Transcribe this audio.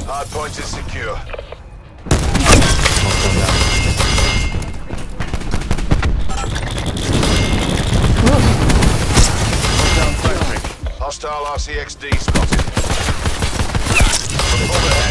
Hard point is secure. Hostile RCXD spotted. Overhead.